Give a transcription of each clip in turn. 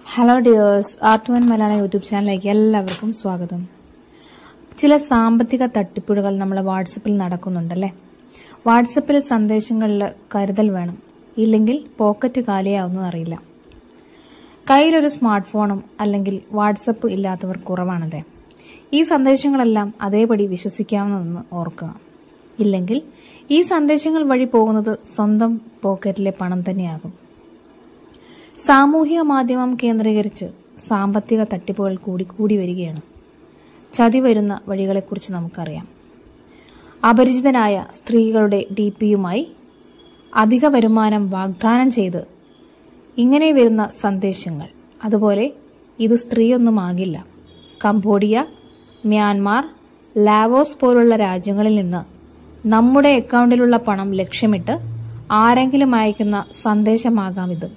Hello dears, art Malayalam YouTube ചാനലിലേക്ക് എല്ലാവർക്കും സ്വാഗതം. ചില സാമ്പത്തിക തട്ടിപ്പുകൾ നമ്മളെ വാട്സപ്പിൽ നടക്കുന്നുണ്ടല്ലേ. വാട്സപ്പിൽ സന്ദേശങ്ങളിൽ കരുതൽ വേണം, ഇല്ലെങ്കിൽ പോക്കറ്റ് കാലിയാവുന്നതറിയില്ല. കയ്യിലൊരു സ്മാർട്ട് ഫോണും അല്ലെങ്കിൽ വാട്സപ്പ് ഇല്ലാത്തവർ കുറവാണല്ലേ. ഈ സന്ദേശങ്ങളെല്ലാം അതേപടി വിശ്വസിക്കാവുന്നതെന്ന് ഓർക്കുക. ഇല്ലെങ്കിൽ ഈ സന്ദേശങ്ങൾ വഴി പോകുന്നത് സ്വന്തം പോക്കറ്റിലെ പണം തന്നെയാകും. സാമൂഹിക മാധ്യമം കേന്ദ്രീകരിച്ച് സാമ്പത്തിക തട്ടിപ്പുകൾ കൂടി വരികയാണ്. ചതി വരുന്ന വഴികളെക്കുറിച്ച് നമുക്കറിയാം. അപരിചിതനായ സ്ത്രീകളുടെ DPയുമായി അധിക വരുമാനം വാഗ്ദാനം ചെയ്ത് ഇങ്ങനെ വരുന്ന സന്ദേശങ്ങൾ. അതുപോലെ ഇത് സ്ത്രീയൊന്നുമാകില്ല. കംബോഡിയ, മ്യാൻമാർ, ലാവോസ് പോലുള്ള രാജ്യങ്ങളിൽ നിന്ന് നമ്മുടെ അക്കൗണ്ടിലുള്ള പണം ലക്ഷ്യമിട്ട് ആരെങ്കിലും അയക്കുന്ന സന്ദേശമാകാം ഇത്.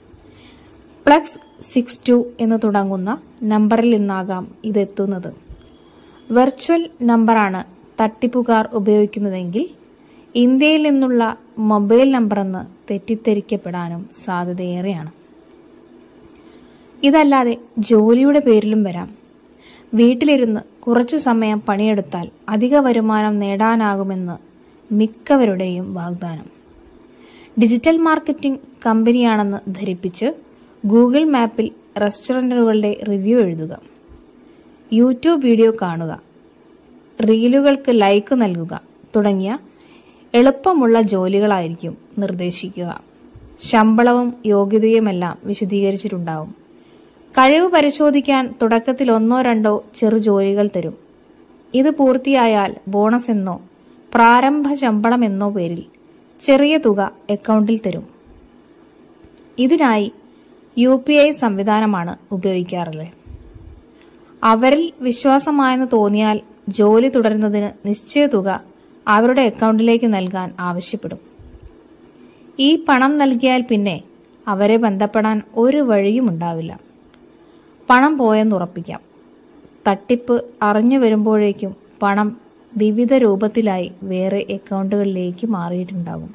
+62 എന്ന് തുടങ്ങുന്ന നമ്പറിൽ നിന്നാകാം ഇതെത്തുന്നത്. വെർച്വൽ നമ്പറാണ് തട്ടിപ്പുകാർ ഉപയോഗിക്കുന്നതെങ്കിൽ ഇന്ത്യയിൽ നിന്നുള്ള മൊബൈൽ നമ്പറെന്ന് തെറ്റിദ്ധരിക്കപ്പെടാനും സാധ്യതയേറെയാണ്. ഇതല്ലാതെ ജോലിയുടെ പേരിലും വരാം. വീട്ടിലിരുന്ന് കുറച്ചു സമയം പണിയെടുത്താൽ അധിക വരുമാനം നേടാനാകുമെന്ന് മിക്കവരുടെയും വാഗ്ദാനം. ഡിജിറ്റൽ മാർക്കറ്റിംഗ് കമ്പനിയാണെന്ന് ധരിപ്പിച്ച് ഗൂഗിൾ മാപ്പിൽ റെസ്റ്റോറൻറ്റുകളുടെ റിവ്യൂ എഴുതുക, യൂട്യൂബ് വീഡിയോ കാണുക, റീലുകൾക്ക് ലൈക്ക് നൽകുക തുടങ്ങിയ എളുപ്പമുള്ള ജോലികളായിരിക്കും നിർദ്ദേശിക്കുക. ശമ്പളവും യോഗ്യതയുമെല്ലാം വിശദീകരിച്ചിട്ടുണ്ടാവും. കഴിവ് പരിശോധിക്കാൻ തുടക്കത്തിൽ 1-2 ചെറു ജോലികൾ തരും. ഇത് പൂർത്തിയായാൽ ബോണസ് എന്നോ പ്രാരംഭ ശമ്പളം എന്നോ പേരിൽ ചെറിയ തുക അക്കൗണ്ടിൽ തരും. ഇതിനായി UPI സംവിധാനമാണ് ഉപയോഗിക്കാറുള്ളത്. അവരിൽ വിശ്വാസമായെന്ന് തോന്നിയാൽ ജോലി തുടരുന്നതിന് നിശ്ചയ തുക അവരുടെ അക്കൗണ്ടിലേക്ക് നൽകാൻ ആവശ്യപ്പെടും. ഈ പണം നൽകിയാൽ പിന്നെ അവരെ ബന്ധപ്പെടാൻ ഒരു വഴിയും ഉണ്ടാവില്ല. പണം പോയെന്നുറപ്പിക്കാം. തട്ടിപ്പ് അറിഞ്ഞു വരുമ്പോഴേക്കും പണം വിവിധ രൂപത്തിലായി വേറെ അക്കൗണ്ടുകളിലേക്ക് മാറിയിട്ടുണ്ടാകും.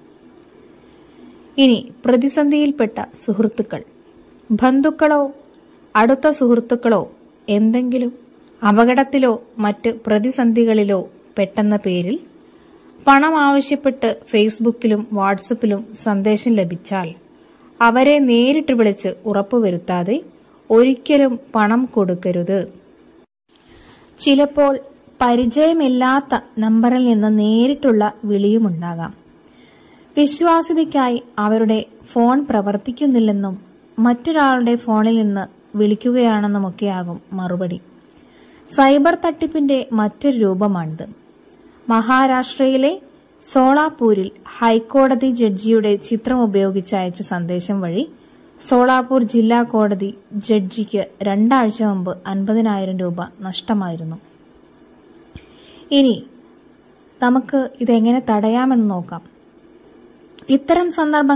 ഇനി പ്രതിസന്ധിയിൽപ്പെട്ട സുഹൃത്തുക്കൾ, ബന്ധുക്കളോ അടുത്ത സുഹൃത്തുക്കളോ എന്തെങ്കിലും അപകടത്തിലോ മറ്റ് പ്രതിസന്ധികളിലോ പെട്ടെന്ന പേരിൽ പണം ആവശ്യപ്പെട്ട് ഫേസ്ബുക്കിലും വാട്സപ്പിലും സന്ദേശം ലഭിച്ചാൽ അവരെ നേരിട്ട് വിളിച്ച് ഉറപ്പുവരുത്താതെ ഒരിക്കലും പണം കൊടുക്കരുത്. ചിലപ്പോൾ പരിചയമില്ലാത്ത നമ്പറിൽ നിന്ന് നേരിട്ടുള്ള വിളിയുമുണ്ടാകാം. വിശ്വാസ്യതയ്ക്കായി അവരുടെ ഫോൺ പ്രവർത്തിക്കുന്നില്ലെന്നും മറ്റൊരാളുടെ ഫോണിൽ നിന്ന് വിളിക്കുകയാണെന്നുമൊക്കെയാകും മറുപടി. സൈബർ തട്ടിപ്പിന്റെ മറ്റൊരു രൂപമാണിത്. മഹാരാഷ്ട്രയിലെ സോളാപൂരിൽ ഹൈക്കോടതി ജഡ്ജിയുടെ ചിത്രം ഉപയോഗിച്ച് അയച്ച സന്ദേശം വഴി സോളാപൂർ ജില്ലാ കോടതി ജഡ്ജിക്ക് 2 ആഴ്ച മുമ്പ് 50,000 രൂപ നഷ്ടമായിരുന്നു. ഇനി നമുക്ക് ഇതെങ്ങനെ തടയാമെന്ന് നോക്കാം. ഇത്തരം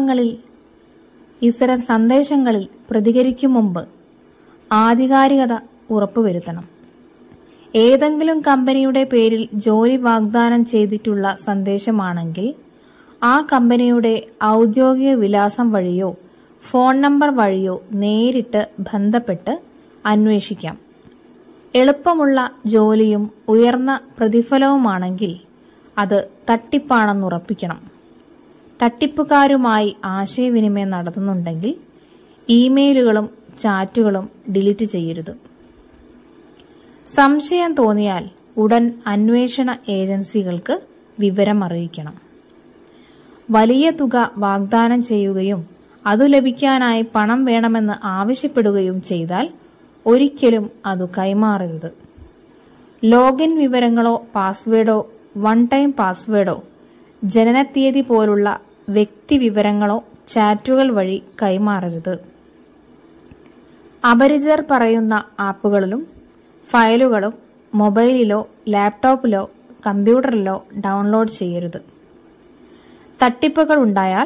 സന്ദേശങ്ങളിൽ പ്രതികരിക്കും മുമ്പ് ആധികാരികത ഉറപ്പുവരുത്തണം. ഏതെങ്കിലും കമ്പനിയുടെ പേരിൽ ജോലി വാഗ്ദാനം ചെയ്തിട്ടുള്ള സന്ദേശമാണെങ്കിൽ ആ കമ്പനിയുടെ ഔദ്യോഗിക വിലാസം വഴിയോ ഫോൺ നമ്പർ വഴിയോ നേരിട്ട് ബന്ധപ്പെട്ട് അന്വേഷിക്കാം. എളുപ്പമുള്ള ജോലിയും ഉയർന്ന പ്രതിഫലവുമാണെങ്കിൽ അത് തട്ടിപ്പാണെന്നുറപ്പിക്കണം. തട്ടിപ്പുകാരുമായി ആശയവിനിമയം നടത്തുന്നുണ്ടെങ്കിൽ ഇമെയിലുകളും ചാറ്റുകളും ഡിലീറ്റ് ചെയ്യരുത്. സംശയം തോന്നിയാൽ ഉടൻ അന്വേഷണ ഏജൻസികൾക്ക് വിവരം അറിയിക്കണം. വലിയ തുക വാഗ്ദാനം ചെയ്യുകയും അതു ലഭിക്കാനായി പണം വേണമെന്ന് ആവശ്യപ്പെടുകയും ചെയ്താൽ ഒരിക്കലും അത് കൈമാറരുത്. ലോഗിൻ വിവരങ്ങളോ പാസ്വേഡോ വൺ ടൈം പാസ്വേഡോ ജനനത്തീയതി പോലുള്ള വ്യക്തി വിവരങ്ങളോ ചാറ്റുകൾ വഴി കൈമാറരുത്. അപരിചിതർ പറയുന്ന ആപ്പുകളിലും ഫയലുകളും മൊബൈലിലോ ലാപ്ടോപ്പിലോ കമ്പ്യൂട്ടറിലോ ഡൗൺലോഡ് ചെയ്യരുത്. തട്ടിപ്പുകൾ ഉണ്ടായാൽ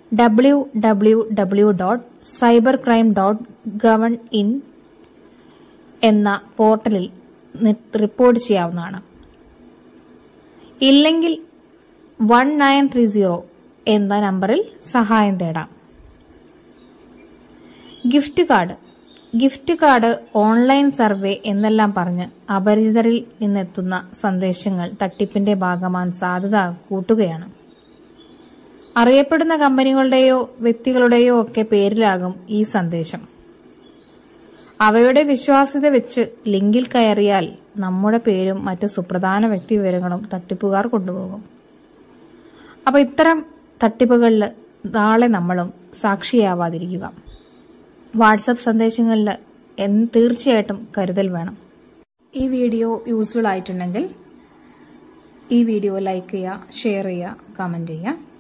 www.cybercrime.gov.in എന്ന പോർട്ടലിൽ റിപ്പോർട്ട് ചെയ്യാവുന്നതാണ്. ഇല്ലെങ്കിൽ 1930 എന്ന നമ്പറിൽ സഹായം തേടാം. Gift card gift card, online survey എന്നെല്ലാം പറഞ്ഞ് അപരിചിതരിൽ നിന്നെത്തുന്ന സന്ദേശങ്ങൾ തട്ടിപ്പിന്റെ ഭാഗമാകാൻ സാധ്യത കൂട്ടുകയാണ്. അറിയപ്പെടുന്ന കമ്പനികളുടെയോ വ്യക്തികളുടെയോ ഒക്കെ പേരിലാകും ഈ സന്ദേശം. അവയുടെ വിശ്വാസ്യത വെച്ച് ലിങ്കിൽ കയറിയാൽ നമ്മുടെ പേരും മറ്റു സുപ്രധാന വ്യക്തി വിവരങ്ങളും തട്ടിപ്പുകാർ കൊണ്ടുപോകും. അപ്പോൾ ഇത്തരം തട്ടിപ്പുകളിൽ നാളെ നമ്മളും സാക്ഷിയാവാതിരിക്കുക. വാട്സപ്പ് സന്ദേശങ്ങളിൽ തീർച്ചയായിട്ടും കരുതൽ വേണം. ഈ വീഡിയോ യൂസ്ഫുൾ ആയിട്ടുണ്ടെങ്കിൽ ഈ വീഡിയോ ലൈക്ക് ചെയ്യുക, ഷെയർ ചെയ്യുക, കമന്റ് ചെയ്യുക.